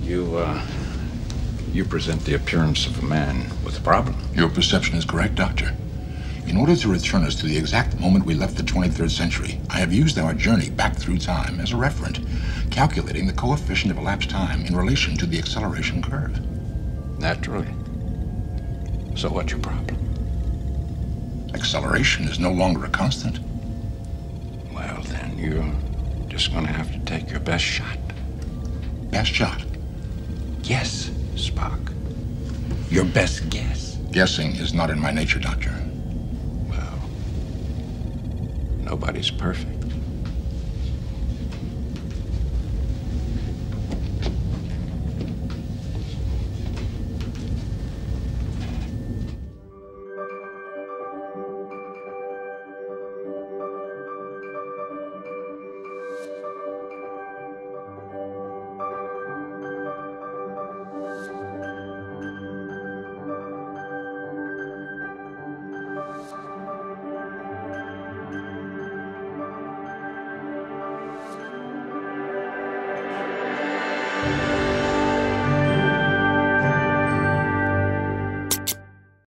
You present the appearance of a man with a problem. Your perception is correct, Doctor. In order to return us to the exact moment we left the 23rd century, I have used our journey back through time as a referent, calculating the coefficient of elapsed time in relation to the acceleration curve. Naturally. So what's your problem? Acceleration is no longer a constant. Well, then you're just going to have to take your best shot. Best shot? Yes, Spock. Your best guess. Guessing is not in my nature, Doctor. Well, nobody's perfect.